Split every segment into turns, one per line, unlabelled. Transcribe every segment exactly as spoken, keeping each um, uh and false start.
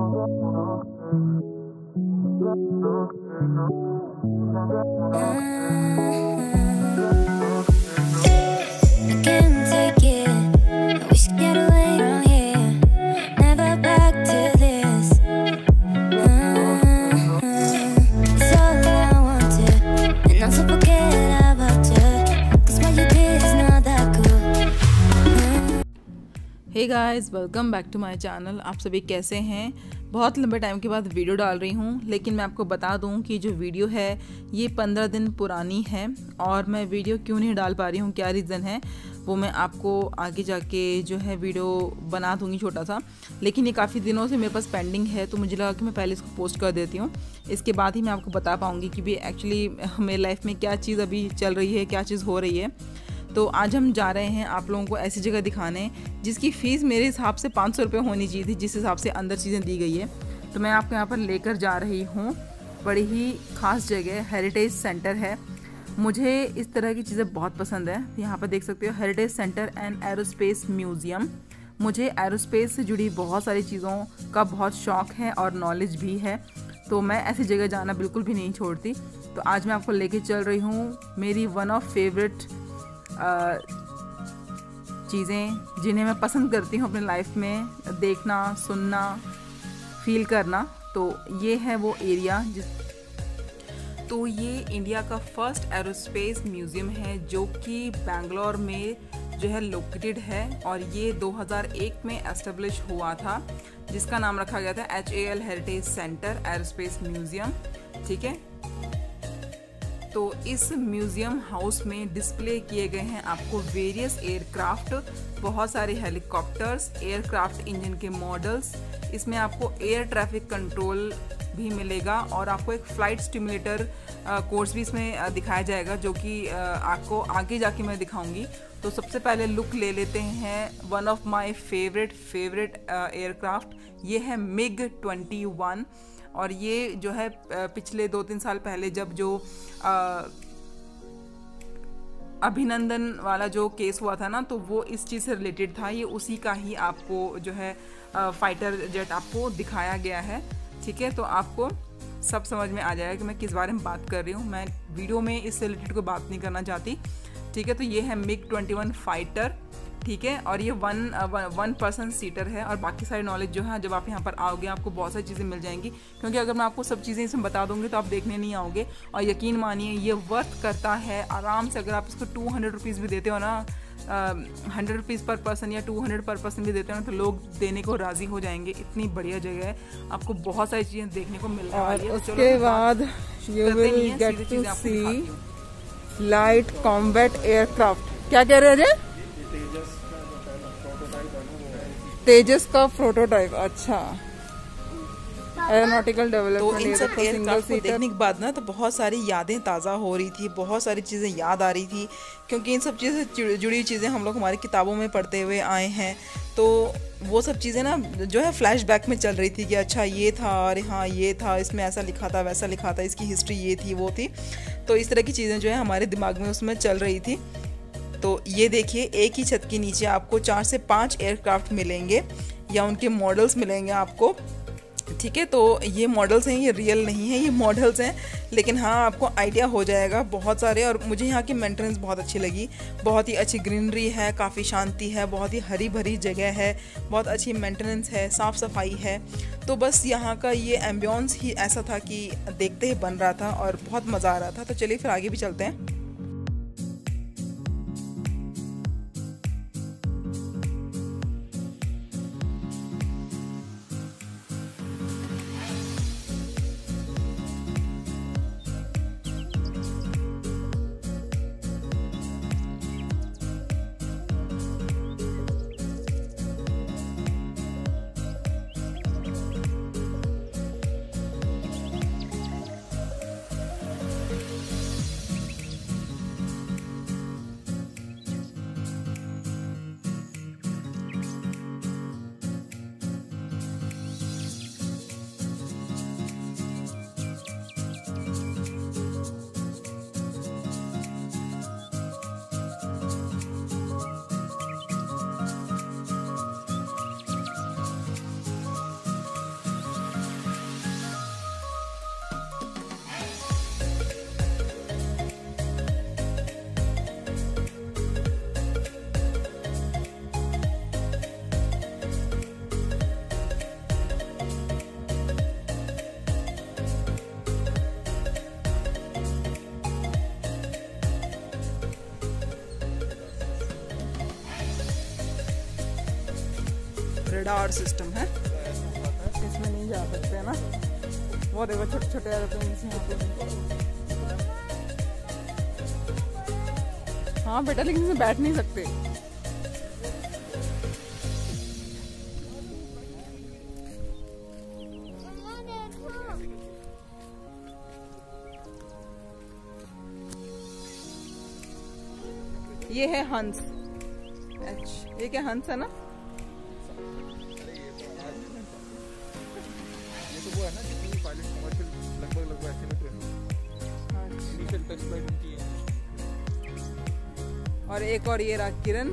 Hey guys, welcome back to my channel. आप सभी कैसे हैं? बहुत लंबे टाइम के बाद वीडियो डाल रही हूं, लेकिन मैं आपको बता दूं कि जो वीडियो है ये पंद्रह दिन पुरानी है और मैं वीडियो क्यों नहीं डाल पा रही हूं, क्या रीज़न है वो मैं आपको आगे जाके जो है वीडियो बना दूंगी छोटा सा। लेकिन ये काफ़ी दिनों से मेरे पास पेंडिंग है, तो मुझे लगा कि मैं पहले इसको पोस्ट कर देती हूँ। इसके बाद ही मैं आपको बता पाऊँगी कि भी एक्चुअली मेरी लाइफ में क्या चीज़ अभी चल रही है, क्या चीज़ हो रही है। तो आज हम जा रहे हैं आप लोगों को ऐसी जगह दिखाने जिसकी फ़ीस मेरे हिसाब से पाँच सौ रुपये होनी चाहिए थी, जिस हिसाब से अंदर चीज़ें दी गई है। तो मैं आपको यहाँ पर लेकर जा रही हूँ। बड़ी ही ख़ास जगह हेरिटेज सेंटर है। मुझे इस तरह की चीज़ें बहुत पसंद है। यहाँ पर देख सकते हो heritage centre and aerospace museum. मुझे एरोस्पेस से जुड़ी बहुत सारी चीज़ों का बहुत शौक़ है और नॉलेज भी है, तो मैं ऐसी जगह जाना बिल्कुल भी नहीं छोड़ती। तो आज मैं आपको लेके चल रही हूँ मेरी वन ऑफ फेवरेट चीज़ें जिन्हें मैं पसंद करती हूँ अपने लाइफ में देखना, सुनना, फील करना। तो ये है वो एरिया जिस तो ये इंडिया का फर्स्ट एरोस्पेस म्यूज़ियम है जो कि बेंगलोर में जो है लोकेटेड है, और ये दो हज़ार एक में एस्टेब्लिश हुआ था, जिसका नाम रखा गया था H A L heritage centre aerospace museum. ठीक है, तो इस म्यूज़ियम हाउस में डिस्प्ले किए गए हैं आपको वेरियस एयरक्राफ्ट, बहुत सारे हेलीकॉप्टर्स, एयरक्राफ्ट इंजन के मॉडल्स। इसमें आपको एयर ट्रैफिक कंट्रोल भी मिलेगा और आपको एक फ़्लाइट स्टिमुलेटर कोर्स भी इसमें दिखाया जाएगा, जो कि आपको आगे जाके मैं दिखाऊंगी। तो सबसे पहले लुक ले लेते हैं one of my favourite favourite aircraft. ये है मिग ट्वेंटी वन, और ये जो है पिछले दो तीन साल पहले जब जो अभिनंदन वाला जो केस हुआ था ना, तो वो इस चीज़ से रिलेटेड था। ये उसी का ही आपको जो है फाइटर जेट आपको दिखाया गया है। ठीक है, तो आपको सब समझ में आ जाएगा कि मैं किस बारे में बात कर रही हूँ। मैं वीडियो में इससे रिलेटेड कोई बात नहीं करना चाहती। ठीक है, तो ये है मिग ट्वेंटी वन फाइटर। ठीक है, और ये वन वन पर्सन सीटर है, और बाकी सारी नॉलेज जो है जब आप यहाँ पर आओगे आपको बहुत सारी चीज़ें मिल जाएंगी, क्योंकि अगर मैं आपको सब चीज़ें इसमें बता दूंगी तो आप देखने नहीं आओगे। और यकीन मानिए ये वर्थ करता है आराम से। अगर आप इसको टू हंड्रेड रुपीज़ भी देते हो ना, हंड्रेड रुपीज़ पर पर्सन या टू हंड्रेड पर पर्सन भी देते हो ना, तो लोग देने को राज़ी हो जाएंगे। इतनी बढ़िया जगह है, आपको बहुत सारी चीज़ें देखने को मिल रही है।
उसके बाद you will get to see light combat aircraft. क्या कह रहे हैं? तेजस का प्रोटोटाइप। अच्छा, एरोनॉटिकल डेवलपमेंट।
तो इन सब एयरक्राफ्ट को देखने के बाद ना तो बहुत सारी यादें ताज़ा हो रही थी, बहुत सारी चीज़ें याद आ रही थी, क्योंकि इन सब चीज़ें से जुड़ी हुई चीज़ें हम लोग हमारी किताबों में पढ़ते हुए आए हैं। तो वो सब चीज़ें ना जो है फ्लैशबैक में चल रही थी कि अच्छा ये था, अरे हाँ ये था, इसमें ऐसा लिखा था, वैसा लिखा था, इसकी हिस्ट्री ये थी, वो थी। तो इस तरह की चीज़ें जो है हमारे दिमाग में उसमें चल रही थी। तो ये देखिए, एक ही छत के नीचे आपको चार से पाँच एयरक्राफ्ट मिलेंगे या उनके मॉडल्स मिलेंगे आपको। ठीक है, तो ये मॉडल्स हैं, ये रियल नहीं है, ये मॉडल्स हैं, लेकिन हाँ आपको आइडिया हो जाएगा बहुत सारे। और मुझे यहाँ की मेंटेनेंस बहुत अच्छी लगी। बहुत ही अच्छी ग्रीनरी है, काफ़ी शांति है, बहुत ही हरी भरी जगह है, बहुत अच्छी मेंटेनेंस है, साफ़ सफाई है। तो बस यहाँ का ये एम्बियंस ही ऐसा था कि देखते ही बन रहा था और बहुत मज़ा आ रहा था। तो चलिए फिर आगे भी चलते हैं।
रडार सिस्टम है, इसमें नहीं जा सकते ना। वो देखो छोटे छोटे एरोप्लेन यहाँ पे। हाँ बेटा, लेकिन इसमें बैठ नहीं सकते। ये है हंस। अच्छा, ये क्या हंस है ना?
ये तो वो है ना जितनी पायलट कमर्शियल लगभग लगभग ऐसे में ट्रेन इनिशियल टेस्ट फ्लाइट उनकी है।
और एक और ये रहा किरण,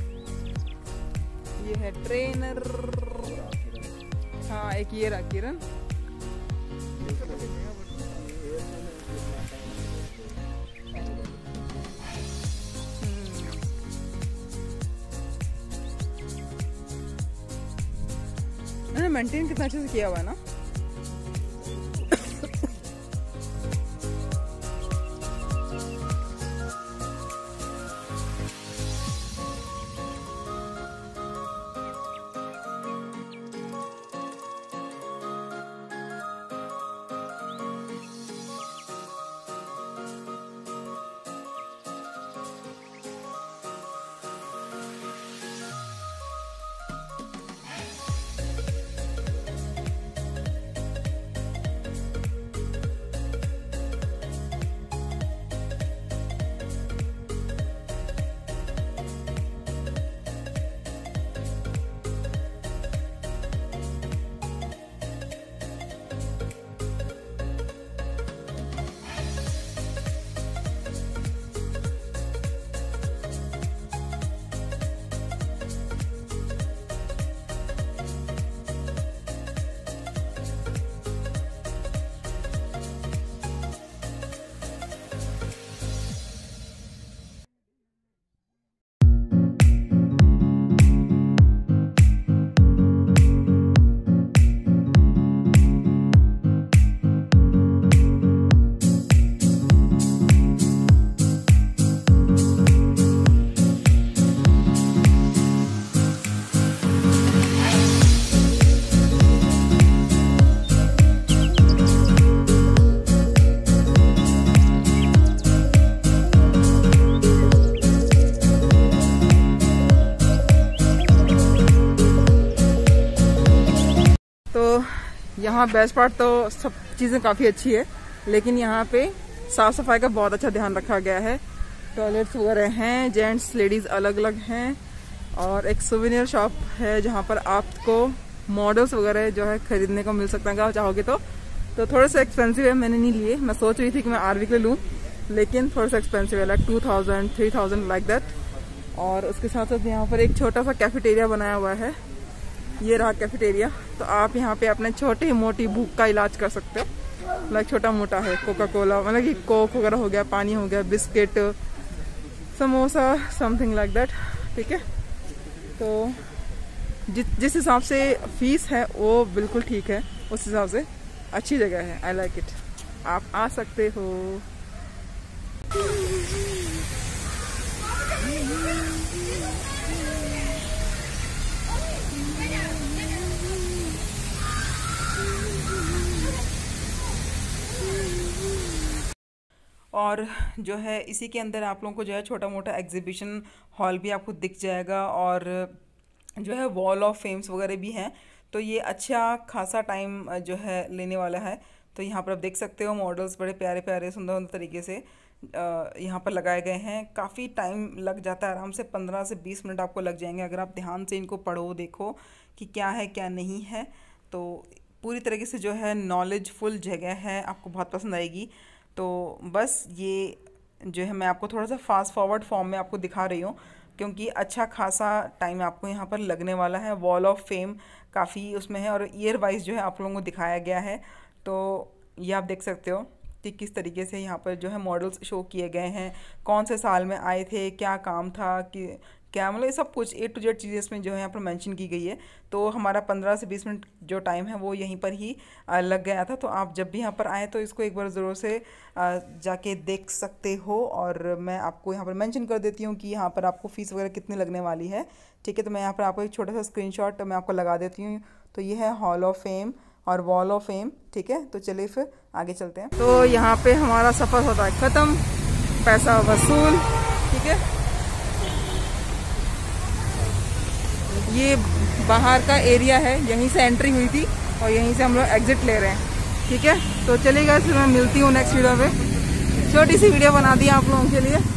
ये है ट्रेनर। हाँ, एक ये रहा किरण। मेंटेन कितना अच्छे से किया हुआ है ना। यहाँ बेस्ट पार्ट तो सब चीज़ें काफ़ी अच्छी है, लेकिन यहाँ पे साफ सफाई का बहुत अच्छा ध्यान रखा गया है। टॉयलेट्स वगैरह हैं, जेंट्स लेडीज़ अलग अलग हैं, और एक सुवेनियर शॉप है जहाँ पर आपको मॉडल्स वगैरह जो है खरीदने को मिल सकता है अगर चाहोगे तो। तो थोड़ा सा एक्सपेंसिव है, मैंने नहीं लिए। मैं सोच रही थी कि मैं आरवी के लूँ, लेकिन थोड़ा सा एक्सपेंसिव है, like two thousand three thousand like that. और उसके साथ साथ यहाँ पर एक छोटा सा कैफेटेरिया बनाया हुआ है, ये रहा कैफेटेरिया। तो आप यहाँ पे अपने छोटी मोटी भूख का इलाज कर सकते हो, लाइक छोटा मोटा है, कोका कोला मतलब कि कोक वगैरह हो गया, पानी हो गया, biscuit, samosa, something like that. ठीक है, तो जिस जिस हिसाब से फीस है वो बिल्कुल ठीक है, उस हिसाब से अच्छी जगह है। आई लाइक इट, आप आ सकते हो। और जो है इसी के अंदर आप लोगों को जो है छोटा मोटा एग्जीबिशन हॉल भी आपको दिख जाएगा, और जो है वॉल ऑफ फेम्स वगैरह भी हैं। तो ये अच्छा खासा टाइम जो है लेने वाला है। तो यहाँ पर आप देख सकते हो मॉडल्स बड़े प्यारे प्यारे सुंदर सुंदर तरीके से यहाँ पर लगाए गए हैं। काफ़ी टाइम लग जाता है, आराम से पंद्रह से बीस मिनट आपको लग जाएंगे अगर आप ध्यान से इनको पढ़ो, देखो कि क्या है क्या नहीं है। तो पूरी तरीके से जो है नॉलेजफुल जगह है, आपको बहुत पसंद आएगी। तो बस ये जो है मैं आपको थोड़ा सा फास्ट फॉरवर्ड फॉर्म में आपको दिखा रही हूँ, क्योंकि अच्छा खासा टाइम आपको यहाँ पर लगने वाला है। वॉल ऑफ फेम काफ़ी उसमें है, और ईयर वाइज जो है आप लोगों को दिखाया गया है। तो ये आप देख सकते हो कि किस तरीके से यहाँ पर जो है मॉडल्स शो किए गए हैं, कौन से साल में आए थे, क्या काम था, कि क्या मतलब ये सब कुछ ए टू जेड चीज़ें इसमें जो है यहाँ पर मेंशन की गई है। तो हमारा पंद्रह से बीस मिनट जो टाइम है वो यहीं पर ही लग गया था। तो आप जब भी यहाँ पर आएँ तो इसको एक बार ज़रूर से जाके देख सकते हो। और मैं आपको यहाँ पर मेंशन कर देती हूँ कि यहाँ पर आपको फ़ीस वगैरह कितनी लगने वाली है। ठीक है, तो मैं यहाँ पर आपको एक छोटा सा स्क्रीनशॉट मैं आपको लगा देती हूँ। तो ये है हॉल ऑफ फेम और वॉल ऑफ फेम। ठीक है, तो चलिए फिर आगे चलते हैं।
तो यहाँ पे हमारा सफ़र होता है ख़त्म, पैसा वसूल। ठीक है, ये बाहर का एरिया है, यहीं से एंट्री हुई थी और यहीं से हम लोग एग्जिट ले रहे हैं। ठीक है, तो चलिएगा, फिर मैं मिलती हूँ नेक्स्ट वीडियो पे। छोटी सी वीडियो बना दी आप लोगों के लिए।